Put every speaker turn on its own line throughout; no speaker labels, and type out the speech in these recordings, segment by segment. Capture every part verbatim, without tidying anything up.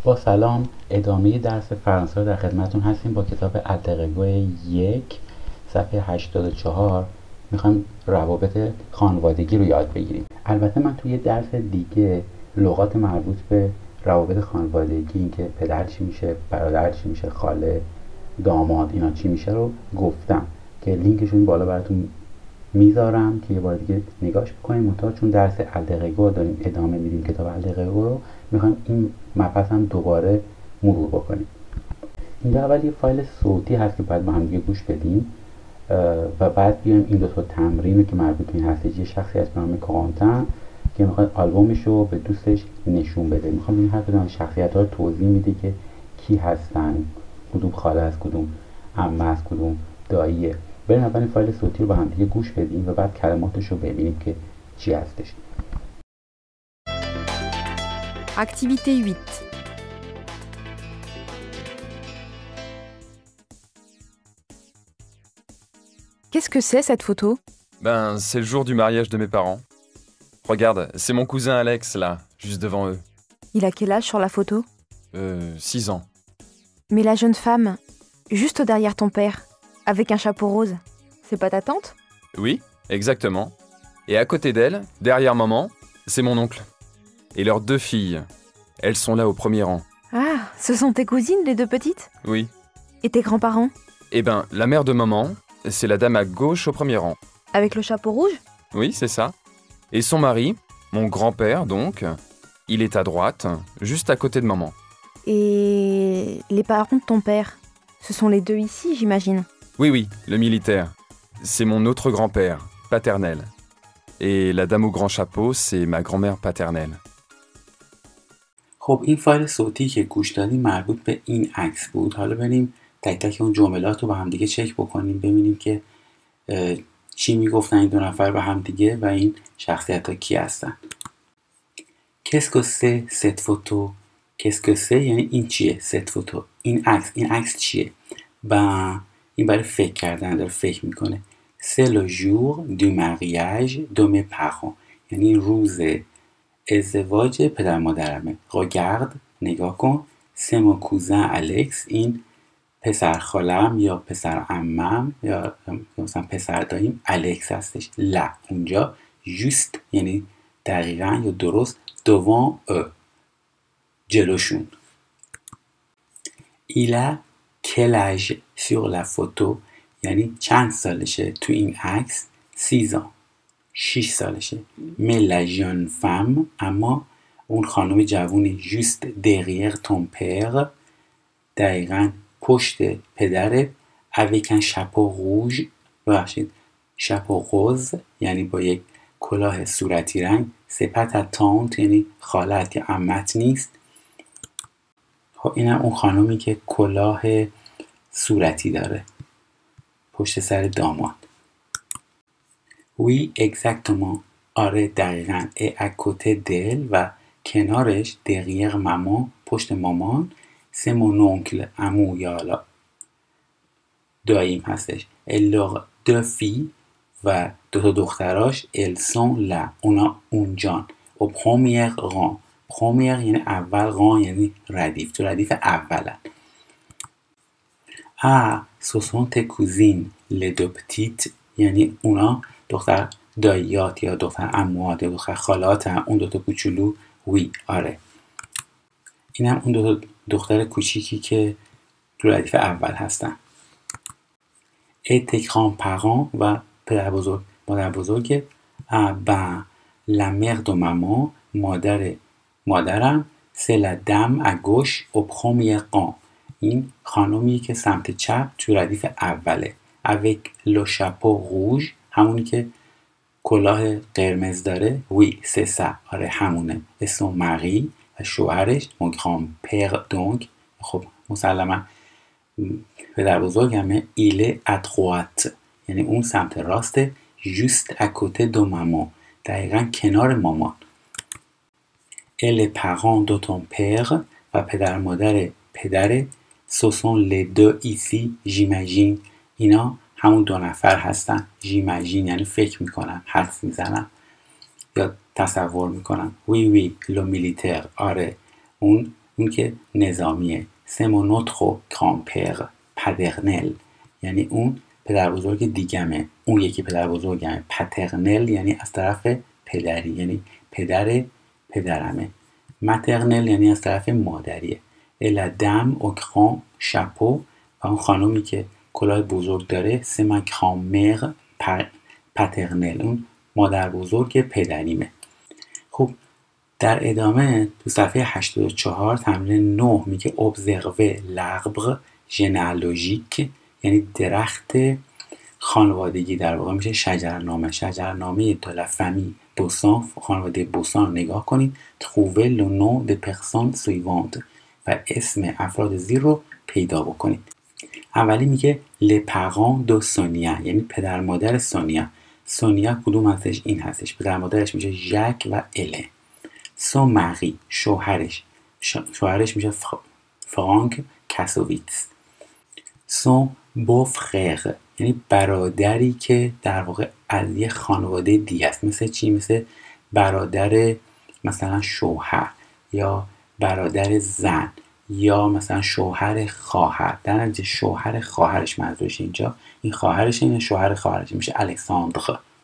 با سلام، ادامه درس فرانسه رو در خدمتتون هستیم با کتاب التقگو یک صفحه هشتاد و چهار. میخوایم روابط خانوادگی رو یاد بگیریم. البته من توی درس دیگه لغات مربوط به روابط خانوادگی، اینکه پدر چی میشه، برادر چی میشه، خاله، داماد، اینا چی میشه رو گفتم که لینکشون بالا براتون میذارم که یه بار دیگه نگاش بکنیم. منتها چون درس التقگو داریم ادامه میدیم، کتاب التقگو رو میخوایم این مبحث هم دوباره مرور بکنیم. اینجا اول یه فایل صوتی هست که باید با هم دیگه گوش بدیم و بعد بیایم این دو تا تمرین رو که مربوط به این هست. یه شخصی از نام کوانتین که میخواد آلبومش رو به دوستش نشون بده، میخوام این هر کدوم شخصیت‌ها رو توضیح میده که کی هستن، کدوم خاله است، کدوم عمه است، کدوم داییه. بریم اول این فایل صوتی رو با هم دیگه گوش بدیم و بعد کلماتش رو ببینیم که چی هستش.
Activité huit. Qu'est-ce que c'est cette photo?
Ben, c'est le jour du mariage de mes parents. Regarde, c'est mon cousin Alex, là, juste devant eux.
Il a quel âge sur la photo?
Euh, six ans.
Mais la jeune femme, juste derrière ton père, avec un chapeau rose, c'est pas ta tante?
Oui, exactement. Et à côté d'elle, derrière maman, c'est mon oncle. Et leurs deux filles. Elles sont là au premier rang.
Ah, ce sont tes cousines, les deux petites?
Oui.
Et tes grands-parents?
Eh ben, la mère de maman, c'est la dame à gauche au premier rang.
Avec le chapeau rouge?
Oui, c'est ça. Et son mari, mon grand-père donc, il est à droite, juste à côté de maman.
Et les parents de ton père, ce sont les deux ici, j'imagine?
Oui, oui, le militaire. C'est mon autre grand-père, paternel. Et la dame au grand chapeau, c'est ma grand-mère paternelle.
خب این فایل صوتی که گوش دادیم مربوط به این عکس بود. حالا بریم تک تک اون جملات رو با هم دیگه چک بکنیم، ببینیم که چی میگفتن این دو نفر به هم دیگه و این شخصیت ها کی هستن. Qu'est-ce que c'est cette photo? Qu'est-ce que c'est یعنی این چیه؟ cette photo، این عکس، این عکس چیه؟ با این برای فکر کردن داره فکر میکنه. C'est le jour du mariage de mes parents، یعنی روز ازدواج پدر مادرمه. Regarde، نگاه کن. C'est mon cousin Alex، این پسر خالم یا پسر عمم یا مثلا پسر داییم الکس هستش. لا اونجا، juste یعنی دقیقاً یا درست، devant eux جلوشون. Il a quel âge sur la photo، یعنی چند سالشه تو این عکس؟ six ans، شش سالشه. Mais la jeune femme، اما اون خانم جوونی juste derrière ton père، دقیقاً پشت پدرت، avec un chapeau rouge، ببخشید chapeau rose یعنی با یک کلاه صورتی رنگ. c'est pas ta tante یعنی خالت یا عمت نیست. خب اینم اون خانومی که کلاه صورتی داره پشت سر داماد. oui exactement، آره دقیقاً. et à côté d'elle، و کنارش derrière maman، پشت مامان، c'est mon oncle، عمو یا حالا داییم هستش. et leurs deux filles، و دو تا دختراش، elles sont là، اونا اونجان. au premier rang، premier یعنی اول، rang یعنی ردیف، تو ردیف اولن. ah ce sont tes cousines les deux petites، یعنی اونا دختر داییات یا دختر عموات یا دختر خالات هم، اون دوتا کوچولو. وی آره، این هم اون دوتا دختر کوچیکی که تو ردیف اول هستن. et tes grands-parents، و پدر بزرگ مادر بزرگ. ah ben la mère de maman، مادر مادرم، c'est la dame à gauche au premier rang، این خانومی که سمت چپ تو ردیف اوله. avec le chapeau rouge، همونی که کلاه قرمز داره. oui c'est ça، آره همونه. et son mari، و شوهرش، mon grand-père donc، خب مسلما پدر بزرگمه. il est à droite، یعنی اون سمت راسته. juste à côté de maman، دقیقا کنار مامان. et les parents de ton père، و پدر مادر پدر، ce sont les deux ici j'imagine، اینا همون دو نفر هستن. j'imagine یعنی فکر میکنم، حدس میزنم یا تصور میکنم. oui oui le militaire، آره اون اون که نظامیه. c'est mon autre grand-père paternel یعنی اون پدر بزرگ دیگمه، اون یکی پدر بزرگمه. پترنل یعنی از طرف پدری، یعنی پدر پدرمه. ماترنل یعنی از طرف مادریه. et la dame au grand chapeau و اون خانومی که کلاه بزرگ داره c'est ma grand-mère paternelle اون مادر بزرگ پدریمه. خب در ادامه تو صفحه هشتاد و چهار تمرین نه میگه observer l'arbre généalogique یعنی درخت خانوادگی، در واقع میشه شجرنامه. شجرنامه de la famille Bossan، خانواده بوسان رو نگاه کنید. trouver le nom des personnes suivantes و اسم افراد زیر رو پیدا بکنید. اولی میگه les parents de Sonia یعنی پدر مادر سونیا. سونیا کدوم هستش؟ این هستش. پدر مادرش میشه ژک و الن. son mari شوهرش شوهرش میشه فرانک کاسوویتس. son beau-frère یعنی برادری که در واقع از یه خانواده دیگه است. مثل چی؟ مثل برادر مثلا شوهر یا برادر زن یا مثلا شوهر خواهر. در نتیجه شوهر خواهرش منظورش اینجا، این خواهرش، این شوهر خواهرش میشه الکساندر.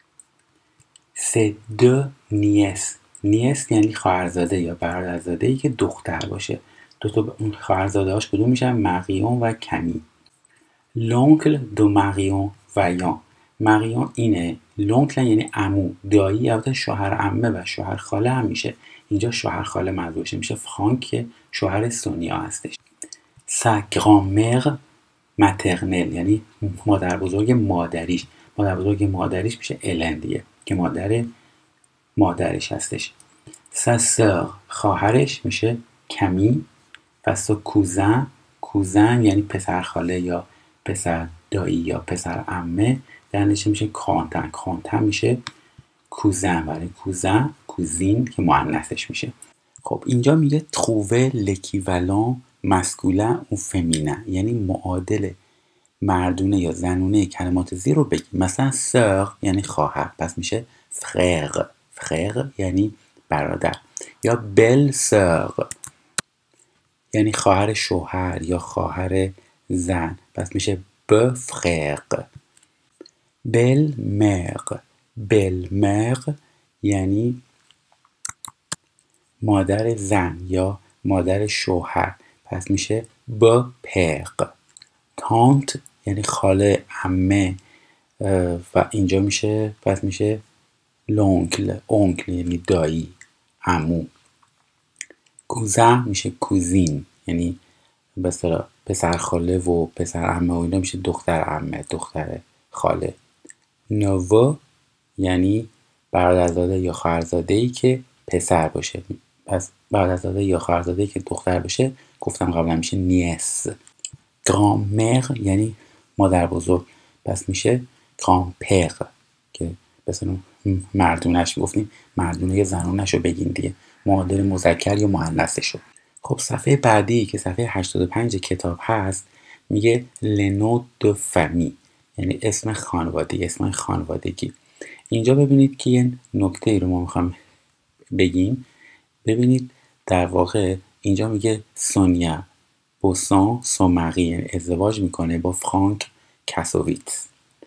c'est deux nièces نیست یعنی خواهرزاده یا برادرزاده ای که دختر باشه. دو تا اون خواهرزاده هاش کدوم میشن؟ ماریون و کمی. l'oncle de Marion Vaillant ماریون اینه، لونکل یعنی عمو، دایی، البته شوهر عمه و شوهر خاله هم میشه. اینجا شوهر خاله منظورش میشه فرانک که شوهر سونیا هستش. sa grand-mère maternelle یعنی مادر بزرگ مادریش. مادر بزرگ مادریش میشه الن دیگه که مادر مادرش هستش. sa sœur خواهرش میشه کمی. و sa cousin کوزن یعنی پسر خاله یا پسر دایی یا پسر عمه، در نتیجه میشه کانتن. کانتن میشه کوزن، برای کوزن کوزین که مؤنثش میشه. خب اینجا میگه trouver l'équivalent masculin ou féminin یعنی معادل مردونه یا زنونه کلمات زیر رو بگیم. مثلا sœur یعنی خواهر، پس میشه frère. frère یعنی برادر. یا belle sœur یعنی خواهر شوهر یا خواهر زن، پس میشه beau frère. belle mère belle mère یعنی مادر زن یا مادر شوهر، پس میشه beau père. tante یعنی خاله، عمه، و اینجا میشه پس میشه l'oncle. oncle یعنی دایی، عمو. کوزن میشه کوزین یعنی بسرا پسر خاله و پسر عمه و اینا میشه دختر عمه، دختر خاله. نوو یعنی برادرزاده یا خواهرزاده‌ای که پسر باشه، پس برادرزاده یا خواهرزاده‌ای که دختر باشه گفتم قبلا میشه نیس. گرانمر یعنی مادر بزرگ، پس میشه گرانپر که مثلا مردونش گفتیم، مردونه یا زنونش رو بگین دیگه، معادل مذکر یا مؤنثش رو. خب صفحه بعدی که صفحه هشتاد و پنج کتاب هست میگه لنو دو فامی یعنی اسم خانوادگی، اسم خانوادگی. اینجا ببینید که یه نکته ای رو ما میخوام بگیم. ببینید در واقع اینجا میگه سونیا بوسان سومری ازدواج میکنه با فرانک کاسوویتس.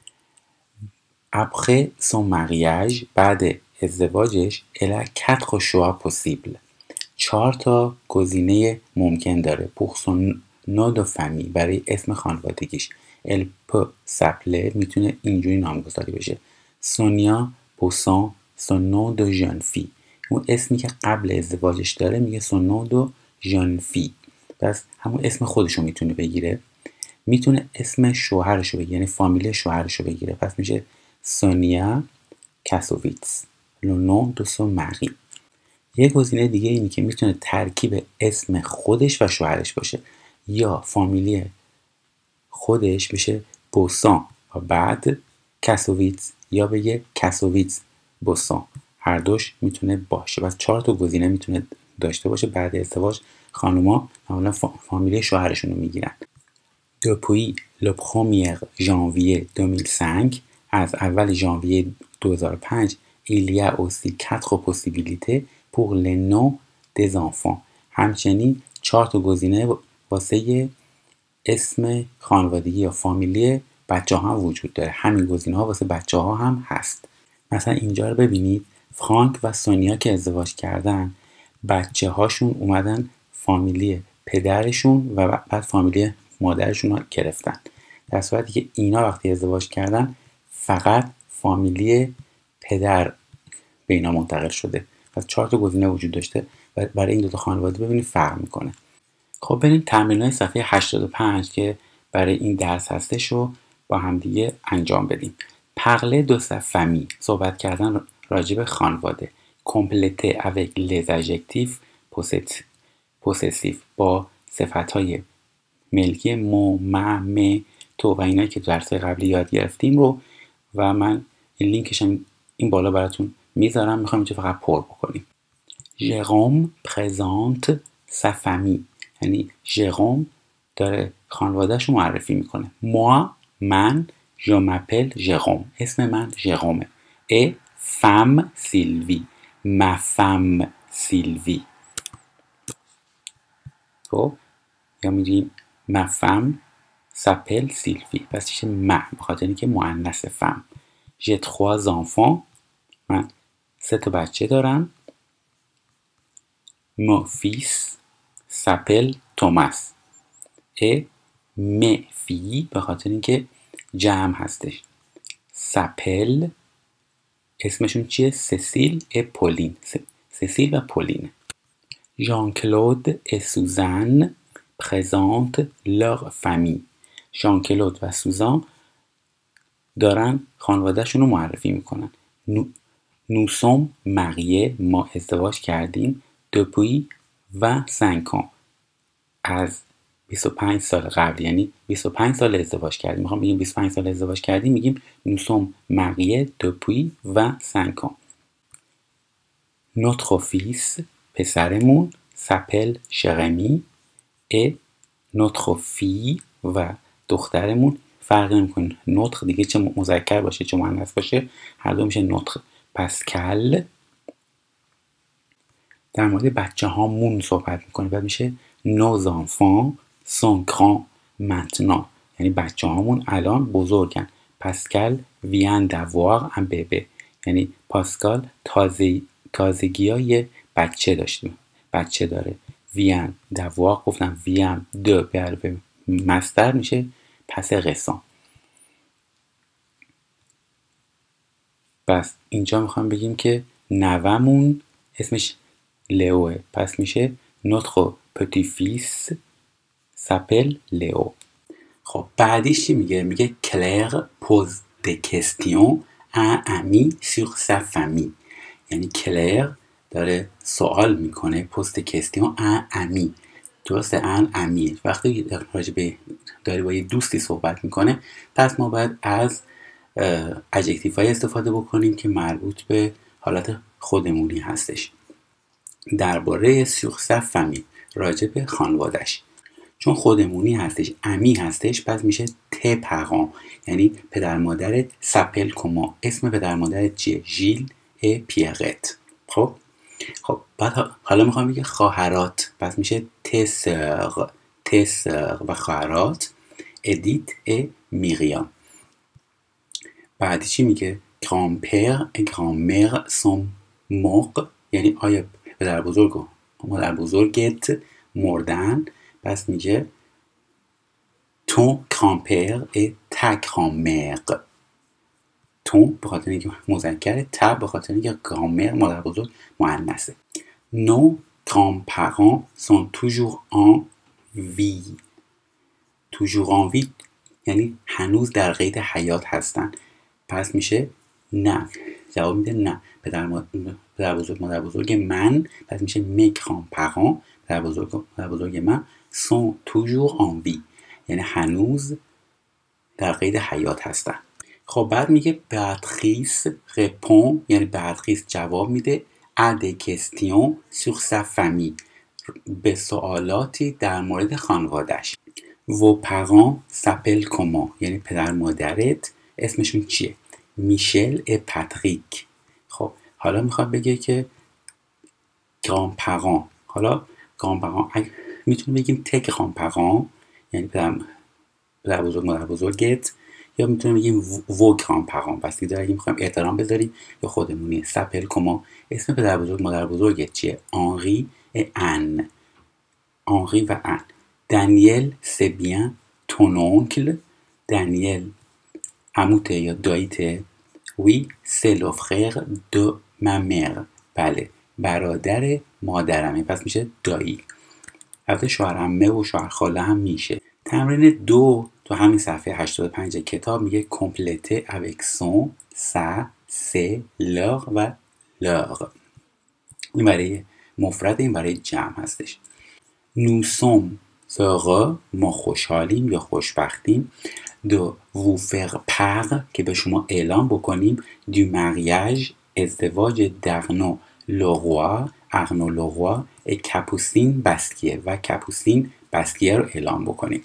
après son mariage بعد ازدواجش elle a quatre choix possibles چهار تا گزینه ممکن داره. pour son nom de famille برای اسم خانوادگیش elle peut s'appeler میتونه اینجوری نامگذاری بشه سونیا بوسان son nom de jeune fille. اون اسمی که قبل ازدواجش داره میگه son nom de jeune fille، پس همون اسم خودشو میتونه بگیره. میتونه اسم شوهرشو بگیره یعنی فامیل شوهرشو بگیره، پس میشه سونیا کاسوویتس le nom de son mari. یه گزینه دیگه اینه که میتونه ترکیب اسم خودش و شوهرش باشه، یا فامیلی خودش بشه بوسان و بعد کاسوویتس، یا بگه کاسوویتس بوسان، هر دوش میتونه باشه. پس چهار تا گزینه میتونه داشته باشه. بعد ازدواج خانوما معمولا فامیلی شوهرشون رو میگیرن. depuis le premier janvier deux mille cinq از اول ژانویه دو هزار و پنج il y a aussi quatre possibilités pour les noms des enfants. همچنین چهار تا گزینه واسه اسم خانوادگی یا فامیلی بچه ها هم وجود داره. همین گزینه ها واسه بچه ها هم هست. مثلا اینجا رو ببینید، فرانک و سونیا که ازدواج کردن، بچه هاشون اومدن فامیلی پدرشون و بعد فامیلی مادرشون رو گرفتن، در صورتی که اینا وقتی ازدواج کردن فقط فامیلی پدر به اینا منتقل شده. پس چهار تا گزینه وجود داشته و برای این دو تا خانواده ببینید فرق میکنه. خب بریم تمرین‌های صفحه هشتاد و پنج که برای این درس هستش رو با هم دیگه انجام بدیم. پغله دو فامی، صحبت کردن راجع به خانواده. کمپلته avec les adjectifs possessifs، با صفت‌های ملکی مو، ما، می، تو و اینایی که درس‌های قبلی یاد گرفتیم رو و من این لینکش هم این بالا براتون میذارم، میخوام اینجا فقط پر بکنیم. ژروم présente sa famille، یعنی ژروم داره خانواده‌شو معرفی میکنه. moi من je m'appelle ژروم، اسم من ژرومه. et femme Sylvie، ma femme Sylvie. خب یا میگیم ma femme s'appelle Sylvie، پس میشه ما به خاطر اینکه مؤنث فم. j'ai trois enfants، من سه تا بچه دارم. mon fils s'appelle Thomas et mes filles، به خاطر اینکه جمع هستش، s'appelle اسمشون چیه؟ سسیل و پولین. سسیل و پولین. ژان کلود و سوزان پرزنت لور فامی، ژان کلود و سوزان دارن خانوادهشون رو معرفی میکنن. نو نو سوم مریه، ما ازدواج کردیم. دپوی و سنکان، از بیست و پنج سال قبل، یعنی بیست و پنج سال ازدواج کردیم. میخوام بگیم بیست و پنج سال ازدواج کردیم، میگیم nous sommes mariés depuis vingt-cinq ans. notre fils پسرمون s'appelle Jérémy et notre fille و دخترمون، فرق نمیکنه نطق دیگه چه مذکر باشه چه مؤنث باشه، هر دو میشه نطق. پاسکال در مورد بچه هامون صحبت میکنه، بعد میشه nos enfants sont grands maintenant، یعنی بچه هامون الان بزرگن. پاسکال vient d'avoir un bébé، یعنی پاسکال تازه تازگی های بچه داشته بچه داره. vient d'avoir گفتم vient de به حرف مصدر میشه پس récent. پس اینجا میخوام بگیم که نوامون اسمش لیوه، پس میشه notre petit-fils s'appelle لیو. خب بعدیش چی میگه؟ میگه Claire pose des questions à un ami sur sa famille، یعنی کلر داره سوال میکنه پست کستیون ان امی، درسته؟ ان امی وقتی راجبه داره با یه دوستی صحبت میکنه، پس ما باید از ادجکتیف های استفاده بکنیم که مربوط به حالت خودمونی هستش. درباره سوخسه فامی، راجب خانوادش، چون خودمونی هستش، امی هستش، پس میشه ته پغان، یعنی پدر مادرت سپل کما، اسم پدر مادرت چیه؟ ژیل ا پیرت. خب خب بعد حالا میخوام بگم خواهرات، پس میشه تسر تسر و خواهرات ادیت ا میریام. بعدی چی میگه؟ گرانپر ا گرانمر سون مور، یعنی آیا پدر بزرگ و مادر بزرگت مردن، پس میگه ton grand-père et ta grand-mère. تون به خاطر اینکه مذکره، تا به خاطر اینکه گرانمر مادر بزرگ مؤنثه. nos grands-parents sont toujours en vie. toujours en vie یعنی هنوز در قید حیات هستن، پس میشه نه، جواب میده نه. پدر پدر بزرگ مادر بزرگ من، پس میشه mes grands-parents پدر بزرگ مادر بزرگ من sont toujours en vie، یعنی هنوز در قید حیات هستن. خب بعد میگه Béatrice répond، یعنی Béatrice جواب میده à des questions sur sa famille، به سوالاتی در مورد خانواده‌اش. vos parents s'appellent comment، یعنی پدر مادرت اسمشون چیه؟ میشل و پاتریک. خب حالا میخواد بگه که grand parents، حالا grand parents میتونیم بگیم tes grands-parents یعنی پدر پدر بزرگ مادر بزرگت، یا میتونیم بگیم vos grands-parents. پس دیگه اگه میخوایم احترام بذاریم یا خودمونی s'appelle comment. اسم پدر بزرگ مادر بزرگت چیه؟ آنری و ان. آنری و ان. دانیل c'est bien ton oncle. دانیل عموته یا داییته؟ oui c'est le frère de ma mère. بله برادر مادرمه، پس میشه دایی. البته شوهر عمه و شوهر خاله هم میشه. تمرین دو تو همین صفحه هشتاد و پنج کتاب میگه compléter avec son, sa, ses, leur و leur. این برای مفرد، این برای جمع هستش. nous sommes heureux، ما خوشحالیم یا خوشبختیم. de vous faire part که به شما اعلام بکنیم du mariage ازدواج d'Arnaud Leroy Arnaud Leroy et Capucine Basquier و کاپوسین باسکیه رو اعلام بکنیم.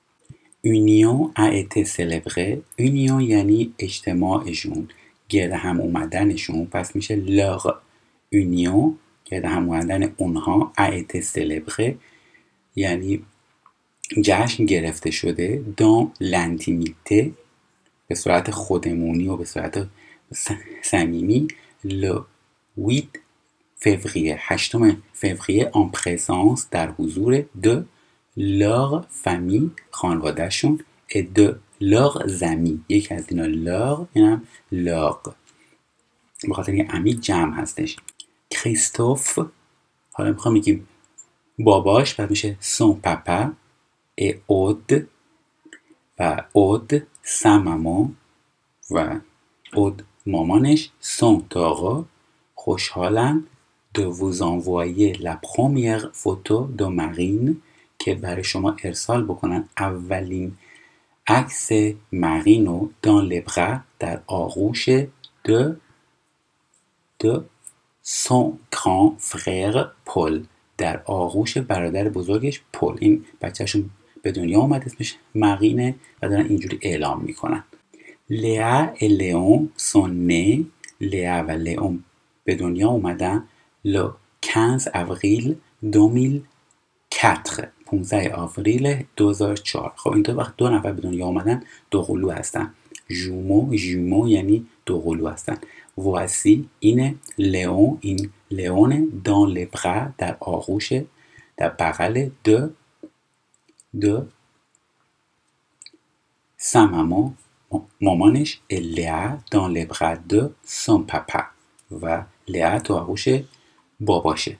union a été célébrée. union یعنی اجتماعشون، گرد هم اومدنشون، پس میشه leur union، گرد هم اومدن اونها. a été célébrée یعنی جشن گرفته شده. dans l'intimité به صورت خودمونی و به صورت صمیمی. le huit février هشتم فوریه en présence در حضور de leur famille خانوادهشون et de leurs amis. یکی از اینا leur، اینم leur، به خاطر اینکه امی جمع هستش. کریستوف حالا میخوام بگیم باباش، بعد میشه son papa et Aude و Aude sa maman و Aude مامانش sont heureux خوشحالن de vous envoyer la première photo de Marine که برای شما ارسال بکنن اولین عکس مارینو dans les bras در آغوش de de son grand frère Paul در آغوش برادر بزرگش پل. این بچهشون به دنیا اومد، اسمش مارینه و دارن اینجوری اعلام میکنن. لیا و لیون sont nés. لیا و لیون به دنیا اومدن le quinze avril deux mille quatre پانزده آوریل دو هزار و چهار. خب اینطور وقت دو نفر به دنیا اومدن دو قلو هستن. ژومو ژومو یعنی دو قلو هستن. voici اینه لیون، این لیونه dans les bras در آغوش در بغل de de sa maman مامانش et Léa dans les bras de son papa و لیا تو آغوش باباشه.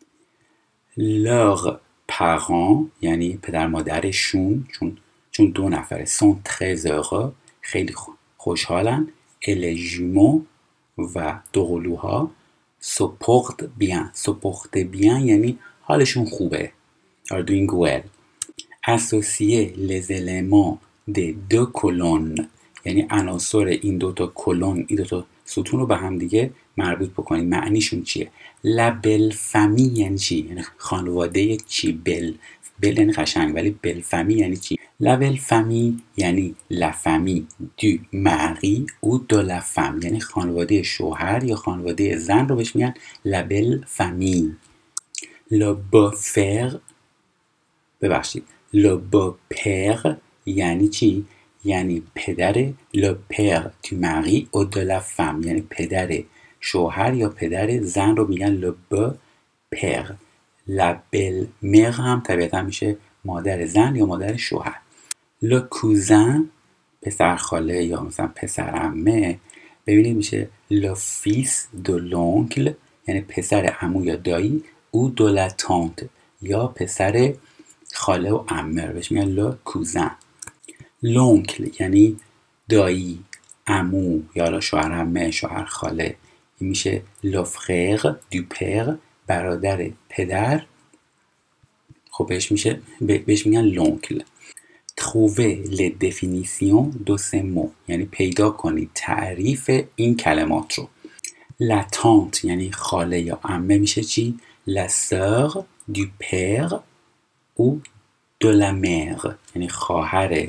leur parents یعنی پدر مادرشون، چون چون دو نفره، sont très heureux خیلی خوشحالن et les jumeaux و دو قلوها se portent bien. se portent bien یعنی حالشون خوبه. are doing well. associer les éléments des deux colonnes یعنی عناصر این دوتا کلون، این دوتا ستون رو به هم دیگه مربوط بکنید. معنیشون چیه؟ la belle famille یعنی چی؟ یعنی خانواده چی؟ بل بل یعنی قشنگ، ولی بل فامی یعنی چی؟ la belle famille یعنی la famille du mari ou de la femme یعنی خانواده شوهر یا خانواده زن رو بهش میگن la belle famille. le beau-frère ببخشید le beau-père یعنی چی؟ یعنی پدر le père du mari ou de la femme یعنی پدر شوهر یا پدر زن رو میگن le beau-père. la belle-mère هم طبیعتا میشه مادر زن یا مادر شوهر. le cousin پسر خاله یا مثلا پسر عمه، ببینید میشه le fils de l'oncle یعنی پسر عمو یا دایی ou de la tante یا پسر خاله و عمه رو بهش میگن le cousin. l'oncle یعنی دایی، عمو یا شوهر عمه، شوهر خاله، این میشه le frère du père برادر پدر. خب بهش میشه بهش میگن l'oncle. trouver les définitions de ces mots یعنی پیدا کنید تعریف این کلمات رو. la tante یعنی خاله یا عمه میشه چی؟ la sœur du père ou de la mère یعنی خواهر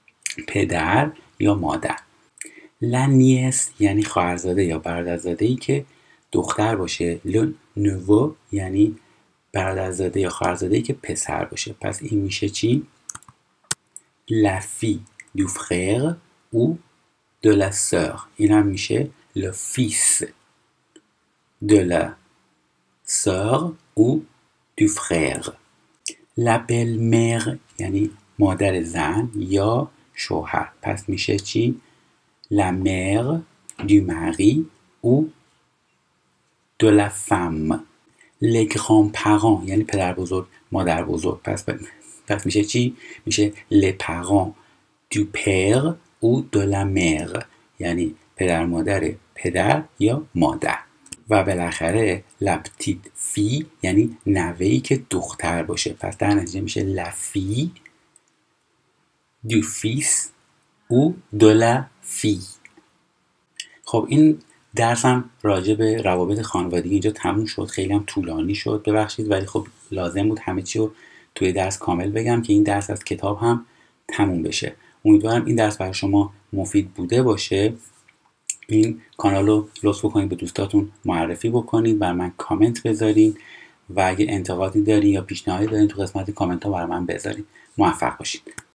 پدر یا مادر. la nièce یعنی خواهرزاده یا برادرزاده‌ای که دختر باشه. le neveu یعنی برادرزاده یا خواهرزاده‌ای که پسر باشه. پس این میشه چی؟ La fille du frère ou de la sœur. این هم میشه le fils de la sœur ou du frère. La belle-mère یعنی مادر زن یا شوهر. پس میشه چی؟ La mère du mari ou de la femme. Les grands-parents یعنی پدر بزرگ مادر بزرگ. پس پس میشه چی؟ میشه les parents du père ou de la mère یعنی پدر مادر پدر یا مادر. و بالاخره la petite fille یعنی نوه‌ای که دختر باشه. پس در نتیجه میشه la fille du fils ou de la fille. خب این درسم راجع به روابط خانوادگی اینجا تموم شد. خیلی هم طولانی شد، ببخشید، ولی خب لازم بود همه چی رو توی درس کامل بگم که این درس از کتاب هم تموم بشه. امیدوارم این درس برای شما مفید بوده باشه. این کانال رو لطف کنید به دوستاتون معرفی بکنید، بر من کامنت بذارین و اگه انتقادی دارین یا پیشنهادی دارین تو قسمت کامنت ها بر من بذارین. موفق باشید.